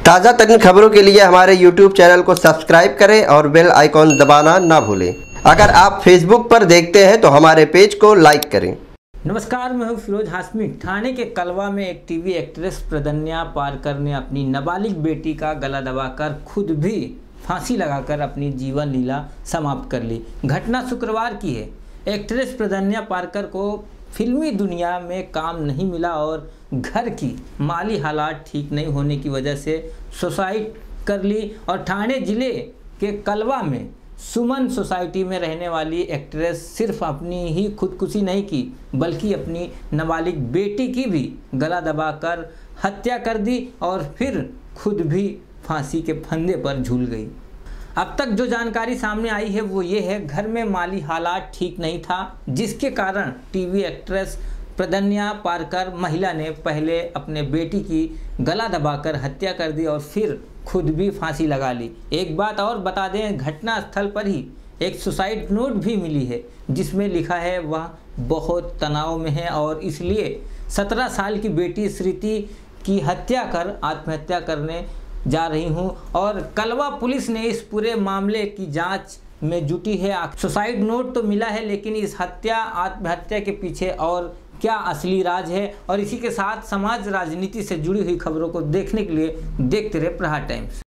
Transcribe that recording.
ताज़ा तरीन खबरों के लिए हमारे YouTube चैनल को सब्सक्राइब करें और बेल आइकॉन दबाना ना भूलें। अगर आप Facebook पर देखते हैं तो हमारे पेज को लाइक करें। नमस्कार, मैं हूं फिरोज हाशमी। ठाणे के कलवा में एक टीवी एक्ट्रेस प्रदन्या पारकर ने अपनी नाबालिग बेटी का गला दबाकर खुद भी फांसी लगाकर अपनी जीवन लीला समाप्त कर ली। घटना शुक्रवार की है। एक्ट्रेस प्रदन्या पारकर को फिल्मी दुनिया में काम नहीं मिला और घर की माली हालात ठीक नहीं होने की वजह से सुसाइड कर ली और ठाणे जिले के कलवा में सुमन सोसाइटी में रहने वाली एक्ट्रेस सिर्फ अपनी ही खुदकुशी नहीं की बल्कि अपनी नाबालिग बेटी की भी गला दबाकर हत्या कर दी और फिर खुद भी फांसी के फंदे पर झूल गई। अब तक जो जानकारी सामने आई है वो ये है, घर में माली हालात ठीक नहीं था जिसके कारण टीवी एक्ट्रेस प्रदन्या पारकर महिला ने पहले अपने बेटी की गला दबाकर हत्या कर दी और फिर खुद भी फांसी लगा ली। एक बात और बता दें, घटना स्थल पर ही एक सुसाइड नोट भी मिली है जिसमें लिखा है वह बहुत तनाव में है और इसलिए 17 साल की बेटी श्रुति की हत्या कर आत्महत्या करने जा रही हूं और कलवा पुलिस ने इस पूरे मामले की जांच में जुटी है। सुसाइड नोट तो मिला है लेकिन इस हत्या आत्महत्या के पीछे और क्या असली राज है, और इसी के साथ समाज राजनीति से जुड़ी हुई खबरों को देखने के लिए देखते रहे प्रहार टाइम्स।